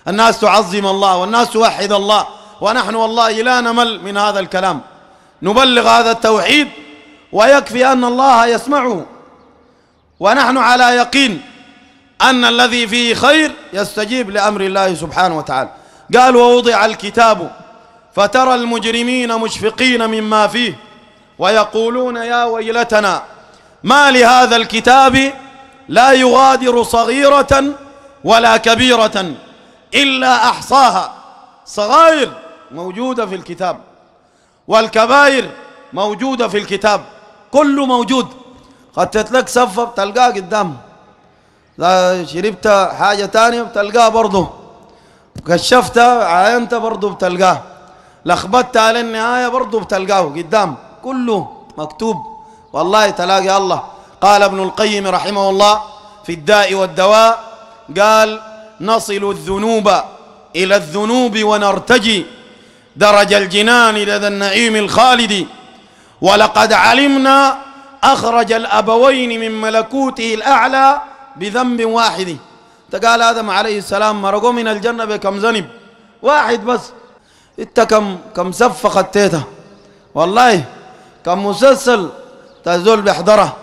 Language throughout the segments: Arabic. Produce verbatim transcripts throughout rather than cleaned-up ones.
الناس تعظم الله والناس توحد الله، ونحن والله لا نمل من هذا الكلام. نبلغ هذا التوحيد ويكفي أن الله يسمعه، ونحن على يقين أن الذي فيه خير يستجيب لأمر الله سبحانه وتعالى. قال: ووضع الكتاب فترى المجرمين مشفقين مما فيه ويقولون يا ويلتنا ما لهذا الكتاب لا يغادر صغيرة ولا كبيرة إلا أحصاها. صغائر موجودة في الكتاب والكبائر موجودة في الكتاب، كله موجود. خدت لك سفة بتلقاه قدام، إذا شربت حاجة تانية بتلقاه برضه، كشفت عاينت برضه بتلقاه، لخبطت على النهاية برضه بتلقاه قدام، كله مكتوب. والله تلاقي الله. قال ابن القيم رحمه الله في الداء والدواء، قال: نصل الذنوب إلى الذنوب ونرتجي درج الجنان لدى النعيم الخالد، ولقد علمنا أخرج الأبوين من ملكوته الأعلى بذنب واحد. تقال آدم عليه السلام مرقوا من الجنة بكم ذنب واحد بس، انت كم كم سفة خطيتها، والله كم مسلسل تزول بحضره،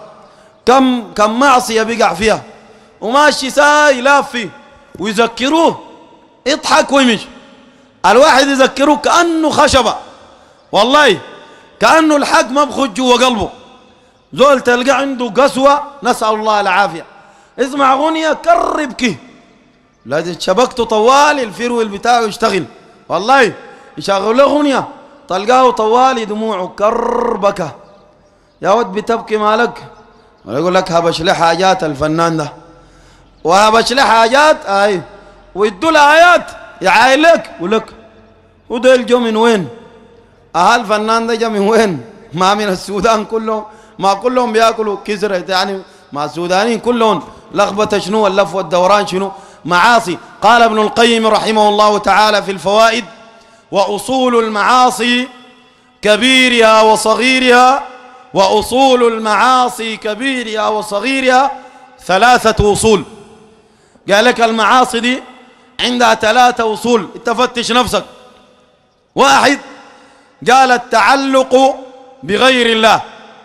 كم كم معصية بيقع فيها، وماشي ساي لافي ويذكروه يضحك ويمشي. الواحد يذكروه كأنه خشبة، والله كأنه الحق ما بخج جوا قلبه. زول تلقى عنده قسوة، نسأل الله العافية، اسمع أغنية كربكي، لازم شبكته طوال الفيرو البتاع يشتغل، والله يشغل له أغنية تلقاه طوال دموعه كربكة. يا ود بتبكي مالك؟ يقول لك هبش له حاجات الفنان ده، وهبش له حاجات اي ويدوا له آيات يعايلك ولك. وديل جو من وين؟ أهل الفنان ده جا من وين؟ ما من السودان كلهم، ما كلهم بياكلوا كسرة يعني، ما السودانيين كلهم لخبطة شنو اللف والدوران شنو معاصي. قال ابن القيم رحمه الله تعالى في الفوائد: وأصول المعاصي كبيرها وصغيرها، وأصول المعاصي كبيرها وصغيرها ثلاثة أصول. قال لك المعاصي دي عندها ثلاثة أصول، تفتش نفسك. واحد، قال التعلق بغير الله،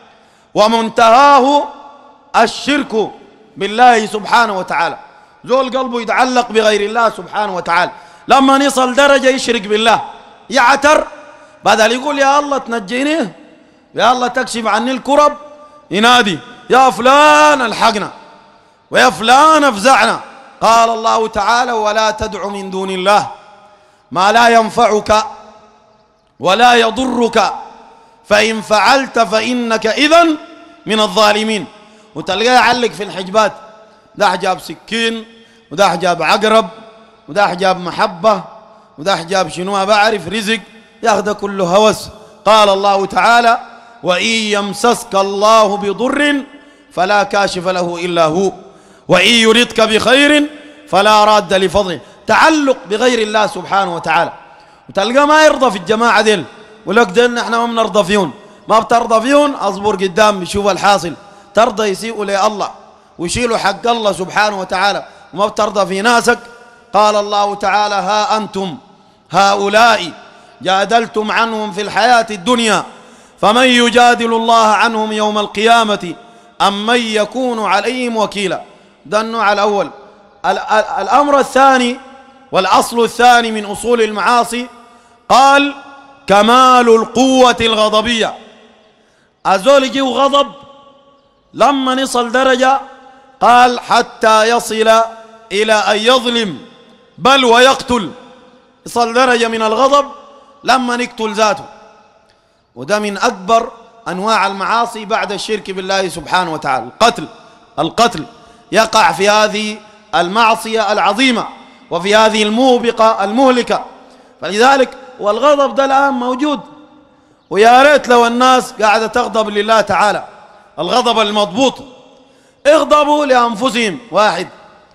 ومنتهاه الشرك بالله سبحانه وتعالى. زول قلبه يتعلق بغير الله سبحانه وتعالى، لما يصل درجة يشرك بالله يعتر، بدل يقول يا الله تنجيني، يا الله تكشف عني الكرب، ينادي يا فلان الحقنا ويا فلان افزعنا. قال الله تعالى: ولا تدع من دون الله ما لا ينفعك ولا يضرك فإن فعلت فإنك إذن من الظالمين. وتلقاه يعلق في الحجبات، ده حجاب سكين، وده حجاب عقرب، وده حجاب محبة، وده حجاب شنو ما بعرف رزق، ياخذ كله هوس. قال الله تعالى: وإن يمسسك الله بضر فلا كاشف له إلا هو وإن يردك بخير فلا راد لفضله. تعلق بغير الله سبحانه وتعالى. وتلقى ما يرضى في الجماعة ديل، ولك ديل نحن ما بنرضى فيهم، ما بترضى فيهم اصبر قدام بشوف الحاصل. ترضى يسيئوا لله ويشيلوا حق الله سبحانه وتعالى، وما بترضى في ناسك. قال الله تعالى: ها أنتم هؤلاء جادلتم عنهم في الحياة الدنيا فمن يجادل الله عنهم يوم القيامة أم من يكون عليهم وكيلا. ده النوع الأول. الأمر الثاني والأصل الثاني من أصول المعاصي، قال: كمال القوة الغضبية. أزول يجيو غضب لما نصل درجة، قال: حتى يصل إلى أن يظلم بل ويقتل. يصل درجة من الغضب لما نقتل ذاته. وده من أكبر أنواع المعاصي بعد الشرك بالله سبحانه وتعالى، القتل. القتل يقع في هذه المعصية العظيمة وفي هذه الموبقة المهلكة. فلذلك والغضب ده الآن موجود، ويا ريت لو الناس قاعدة تغضب لله تعالى الغضب المضبوط. اغضبوا لأنفسهم واحد،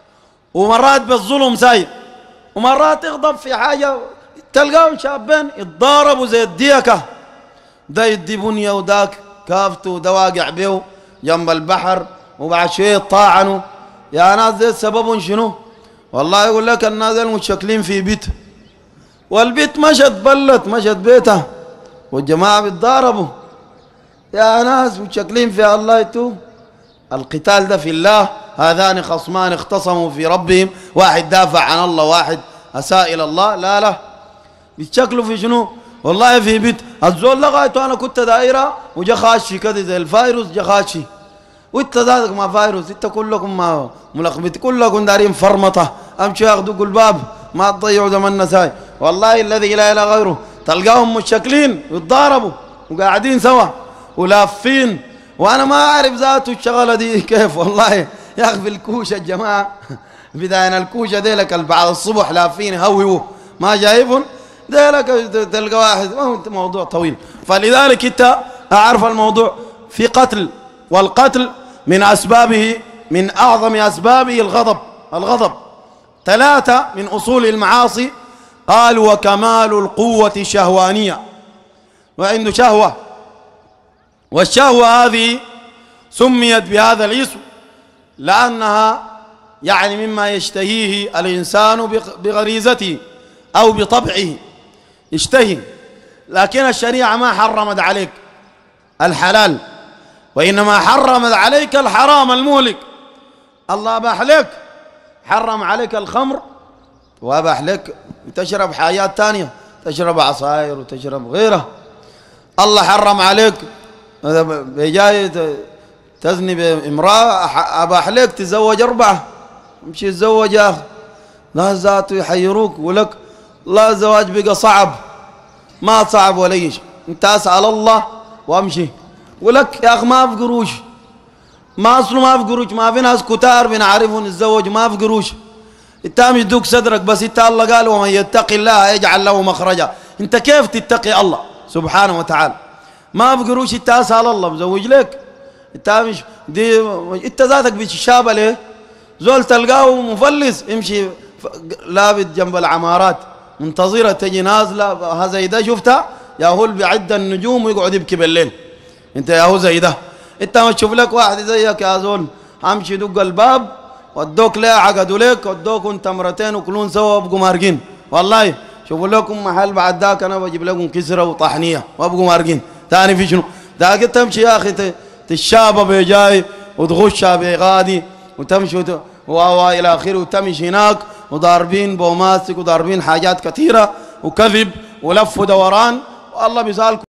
ومرات بالظلم ساير، ومرات اغضب في حاجة تلقاهم شابين يتضاربوا زي الديكة، ده يدي بنية وداك كافته ده واقع بيه جنب البحر، وبعد شوية طاعنوا. يا ناس ده سببهم شنو؟ والله يقول لك الناس المتشكلين في بيت، والبيت مشت بلت مشت بيتها والجماعة بيتضاربوا. يا ناس متشكلين في الله يتوب. القتال ده في الله، هذان خصمان اختصموا في ربهم، واحد دافع عن الله واحد أساء إلى الله. لا لا، بيتشكلوا في شنو؟ والله في بيت الزول لغايته أنا كنت دائرة وجا خاشي كده زي الفيروس جا خاشي، وانت ذاتك ما فيروس، انت كلكم ما ملخبط، كلكم دارين فرمطة، امشوا ياخذوا قلباب ما تضيعوا زمننا ساي. والله الذي لا اله غيره تلقاهم متشكلين ويتضاربوا وقاعدين سوا ولافين، وانا ما اعرف ذاته الشغله دي كيف. والله يا اخي في الكوشه الجماعه بداية الكوشه ديلك بعد الصبح لافين هوهو ما جايبهم ديلك، تلقى واحد ما هو موضوع طويل. فلذلك انت اعرف الموضوع في قتل، والقتل من اسبابه من اعظم اسبابه الغضب. الغضب ثلاثه من اصول المعاصي. قال وكمال القوه شهوانيه، وعنده شهوه، والشهوه هذه سميت بهذا الاسم لانها يعني مما يشتهيه الانسان بغريزته او بطبعه يشتهي، لكن الشريعه ما حرمت عليك الحلال، وإنما حرمت عليك الحرام المهلك. الله أباح لك، حرم عليك الخمر وأباح لك تشرب حاجات تانية، تشرب عصائر وتشرب غيرها. الله حرم عليك بجاي تزني بامرأة، أباح لك تزوج أربعة، امشي تزوج يا أخي. لا ذاته يحيروك ولك لا الزواج بقى صعب، ما صعب ولا شيء، أنت أسأل الله وامشي. ولك يا اخي ما في قروش، ما اصله ما في قروش، ما في ناس كتار بنعرفهم يتزوج ما في قروش، انت مش يدوك صدرك بس. انت الله قال ومن يتقي الله يجعل له مخرجا. انت كيف تتقي الله سبحانه وتعالى؟ ما في قروش، انت اسال الله بزوج لك. انت مش دي انت ذاتك بتشابه ليه؟ زول تلقاه مفلس يمشي لابد جنب العمارات منتظره تجي نازله هذا ده شفتها يا هو بعد النجوم ويقعد يبكي بالليل. انت يا هو زي ده، انت ما تشوف لك واحد زيك يا زول امشي دق الباب ودوك ليه عقدوا لك ودوكم تمرتين وكلون سوا وابقوا مارقين. والله شوفوا لكم محل بعد ذاك انا بجيب لكم كسره وطحنيه وابقوا مارقين. ثاني في شنو؟ ذاك تمشي يا اخي تشابه بجاي وتغشها بغادي وتمشي والى اخره وتمشي هناك وضاربين بوماسك وضاربين حاجات كثيره وكذب ولف ودوران. والله بيسالكم